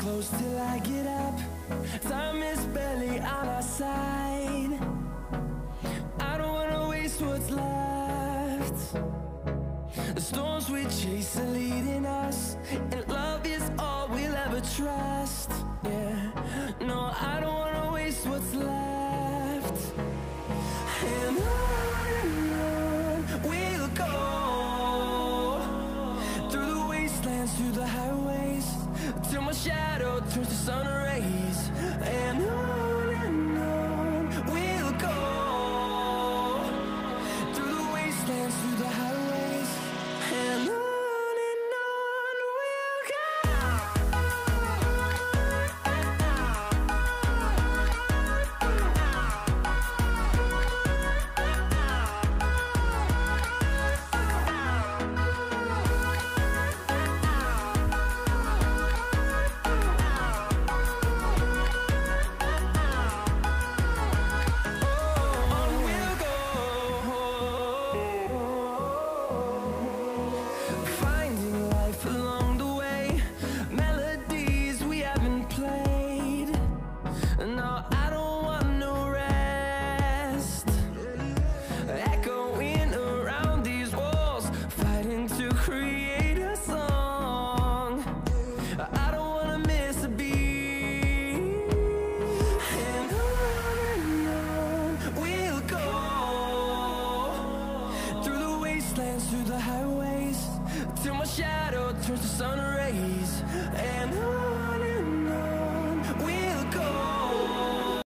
close till I get up. Time is barely on our side. I don't wanna waste what's left. The storms we chase are leading us, and love is all we'll ever trust. Yeah, no, I don't wanna waste what's left. And on we'll go, through the wastelands, through the highways, till my shadow turns to sun rays. And on we'll go, through the wastelands, through the highways, and on we'll go. Along the way, melodies we haven't played. No,